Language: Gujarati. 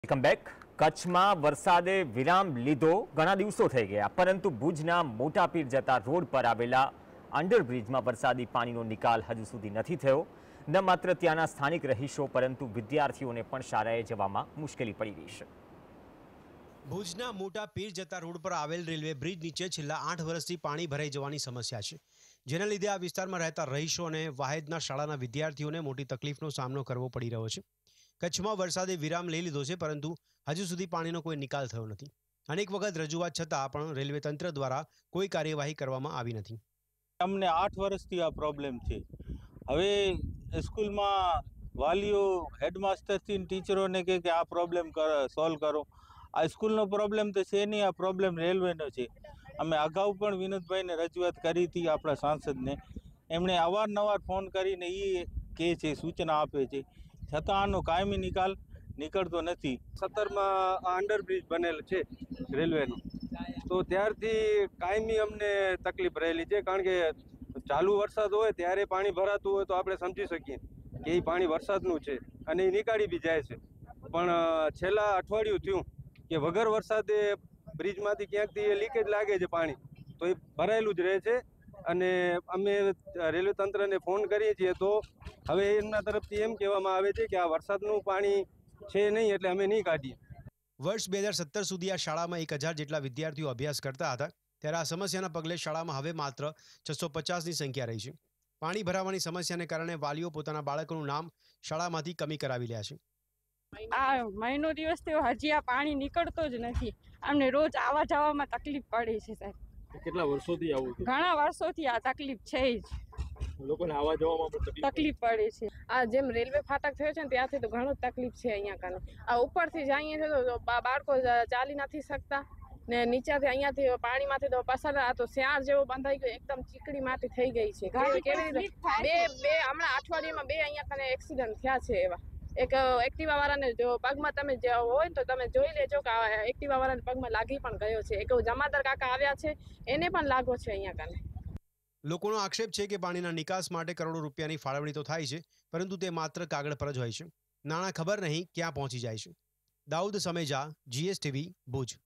Welcome back. કચ્છમાં વરસાદે વિરામ લીધો ઘણા દિવસો થઈ ગયા, પરંતુ ભુજના મોટા પીર જતા રોડ પર આવેલા અંડરબ્રિજમાં વરસાદી પાણીનો નિકાલ હજુ સુધી નથી થયો। ન માત્ર ત્યાંના સ્થાનિક રહીશો પરંતુ વિદ્યાર્થીઓને પણ શાળાએ જવામાં મુશ્કેલી પડી રહી છે। ભુજના મોટા પીર જતા રોડ પર આવેલ રેલવે બ્રિજ નીચે છેલ્લા 8 વર્ષથી પાણી ભરાઈ જવાની સમસ્યા છે, જેના લીધે આ વિસ્તારમાં રહેતા રહીશો અને વાહેદના શાળાના વિદ્યાર્થીઓને મોટી તકલીફનો સામનો કરવો પડી રહ્યો છે। કચ્છમાં વરસાદે વિરામ લઈ લીધો છે, પરંતુ હજુ સુધી પાણીનો કોઈ નિકાલ થયો નથી। અનેક વખત રજૂઆત છતાં પણ રેલવે તંત્ર દ્વારા કોઈ કાર્યવાહી કરવામાં આવી નથી। અમને 8 વર્ષથી આ પ્રોબ્લેમ છે। હવે સ્કૂલમાં વાલીઓ હેડમાસ્ટરથી ટીચરોને કહે કે આ પ્રોબ્લેમ સોલ્વ કરો। આ સ્કૂલનો પ્રોબ્લેમ તો છે નહીં, આ પ્રોબ્લેમ રેલવેનો છે। અમે અગાઉ પણ વિનોદભાઈને રજૂઆત કરી હતી, આપણા સાંસદને। એમણે અવારનવાર ફોન કરીને એ કહે છે, સૂચના આપે છે, છતાં આનો કાયમી નિકાલ નીકળતો નથી। 17માં આ અંડરબ્રિજ બનેલ છે રેલવેનો, તો ત્યારથી કાયમી અમને તકલીફ રહેલી છે। કારણ કે ચાલુ વરસાદ હોય ત્યારે પાણી ભરાતું હોય તો આપણે સમજી શકીએ કે એ પાણી વરસાદનું છે અને એ નીકાળી બી જાય છે, પણ છેલ્લા અઠવાડિયું થયું કે વગર વરસાદે બ્રિજમાંથી ક્યાંકથી લીકેજ લાગે છે પાણી, તો એ ભરાયેલું જ રહે છે। અને અમે રેલવે તંત્રને ફોન કરીએ છીએ તો હવે એમના તરફથી એમ કહેવામાં આવે છે કે આ વરસાદનું પાણી છે નહીં એટલે અમે નહીં કાઢીએ। વર્ષ 2017 સુધી આ શાળામાં 1000 જેટલા વિદ્યાર્થીઓ અભ્યાસ કરતા હતા, ત્યારે આ સમસ્યાના પગલે શાળામાં હવે માત્ર 650ની સંખ્યા રહી છે। પાણી ભરાવાની સમસ્યાને કારણે વાલીઓ પોતાના બાળકોનું નામ શાળામાંથી કમી કરાવી રહ્યા છે। આ મહિનો દિવસથી હજી આ પાણી નીકળતો જ નથી। અમને રોજ આવવા જવામાં તકલીફ પડે છે સાહેબ। કેટલા વર્ષોથી આવું છે? ઘણા વર્ષોથી આ તકલીફ છે જ, લોકોને આવવા જવામાં પણ તકલીફ પડે છે। આ જેમ રેલવે ફાટક થયો છે ને ત્યાંથી તો ઘણું તકલીફ છે અહીંયા કાને। આ ઉપરથી જઈએ છે તો બાળકો ચાલી નથી શકતા ને નીચેથી અહીંયાથી પાણીમાંથી તો પસાર આ તો શિયાળ જેવો બંધાઈ ગયો, એકદમ ચીકણી માટી થઈ ગઈ છે। કેવી રીતે બે હમણાં અઠવાડિયામાં 2 અહીંયા કાને એક્સિડન્ટ થયા છે એવા। એક એક્ટિવા વાળાને જો પગમાં તમે હોય તો તમે જોઈ લેજો કે એક્ટિવા વાળાને પગમાં લાગી પણ ગયો છે। એક જમાદાર કાકા આવ્યા છે, એને પણ લાગો છે અહીંયા કાને। લોકોનો આક્ષેપ છે કે પાણીના નિકાસ માટે કરોડો રૂપિયાની ફાળવણી તો થાય છે, પરંતુ તે માત્ર કાગળ પર જ હોય છે। નાણાં ખબર નહીં ક્યાં પહોંચી જાય છે। દાઉદ સમેજા, GSTV, ભુજ।